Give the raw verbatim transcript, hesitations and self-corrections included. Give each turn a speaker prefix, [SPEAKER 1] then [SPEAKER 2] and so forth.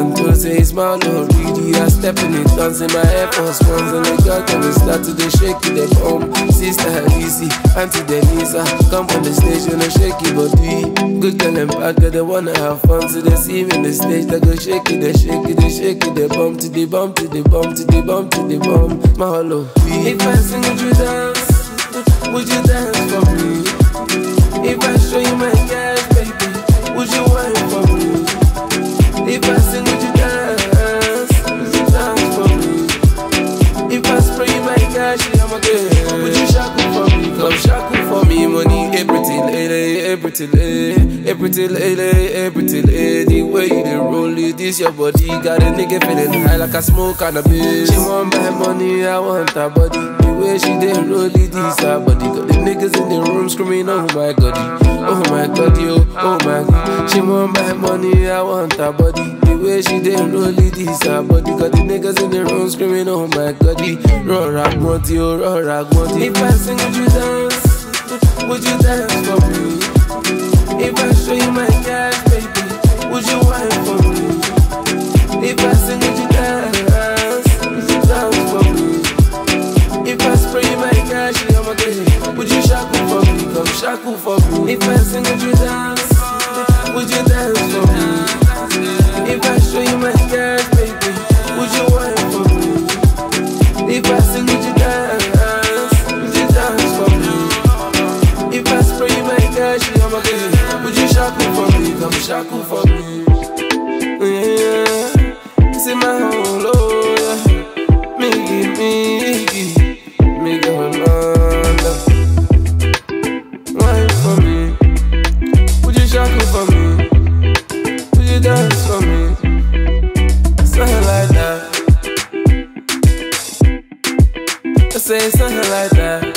[SPEAKER 1] and don't say it's my lord. Really, I step in it, dancing my Air Force Ones, and the girl can start to the shake it, the bomb. Sister Lizzy, Auntie Denisa, come on the stage and shake it body. Good girl and bad girl, they wanna have fun, so they see me on the stage, they go shake it, they shake it, they shake it, they bump to the bump to the bump to the bump to the bump. My hollow. If I sing, would you dance? Would you dance for me? If I show you my cash, baby, would you wine for me? If I sing, would you dance? Would you dance for me? If I spray you my cash, I'm a girl, would you shackle for me? Come shackle for me, money, hey pretty lady, hey pretty lady, hey pretty lady, hey pretty lady. The way you dey roll it, this your body got a nigga feeling high like I smoke cannabis. She want my money, I want her body. The way she dey roll it, this her body. Got the niggas in the room screaming, oh my god, oh my god, yo, oh my god. She want my money, I want her body. The way she dey roll it, this her body. Got the niggas in the room screaming, oh my god, Rora Gwanti, oh Rora Gwanti. If I sing, would you dance? Would you dance for me? If I show you my cash, baby, would you wine for me? If I sing, would you dance? Would you dance for me? If I spray you my cash, I'm a girl, would you shackle for me? Come shackle for me. If I sing, would you dance? Would you dance for me? If I show you my cash, baby, would you wine for me? If I sing, would you dance? Would you dance for me? If I spray you my cash, I'm a girl, would you shackle for me? Come shackle for me. Yeah, it's in my whole oh yeah. Miggy, Miggy, me go London. Wine for me. Would you shackle for me? Would you dance for me? Something like that. I say something like that.